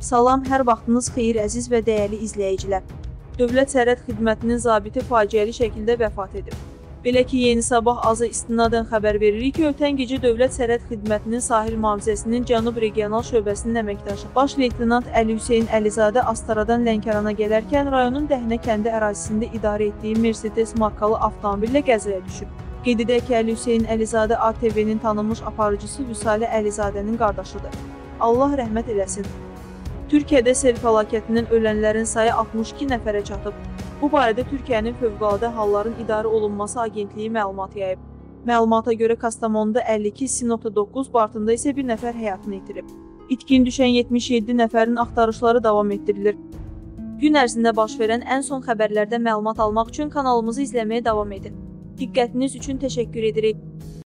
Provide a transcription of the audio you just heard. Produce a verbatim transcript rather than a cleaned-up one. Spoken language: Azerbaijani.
Salam, hər vaxtınız xeyir əziz və dəyərli izləyicilər. Dövlət Sərhəd Xidmətinin zabiti faciəli şəkildə vəfat edib. Belə ki, Yeni Sabah azı istinadən xəbər veririk ki, ötən gecə Dövlət Sərhəd Xidmətinin sahil mühafizəsinin Cənub Regional Şöbəsinin əməkdaşı Baş Leytenant Əli Hüseyn Əlizadə Astaradan Lənkərana gələrkən rayonun Dəhnə kəndi ərazisində idarə etdiyi Mercedes markalı avtomobillə qəzaya düşüb. Qeyd edək ki, Əli Hüseyn Əlizadə A T V-nin tanınmış aparıcısı Vüsalə Əlizadənin qardaşıdır. Allah rəhmət eləsin. Türkiyədə sel fəlakətindən ölənlərin sayı altmış iki nəfərə çatıb. Bu barədə Türkiyənin Fövqəladə Halların İdarə Olunması Agentliyi məlumat yayıb. Məlumata görə Kastamonuda əlli iki, Sinopda doqquz, Bartında isə bir nəfər həyatını itirib. İtkin düşən yetmiş yeddi nəfərin axtarışları davam etdirilir. Gün ərzində baş verən ən son xəbərlərdən məlumat almaq üçün kanalımızı izləməyə davam edin. Diqqətiniz üçün təşəkkür edirik.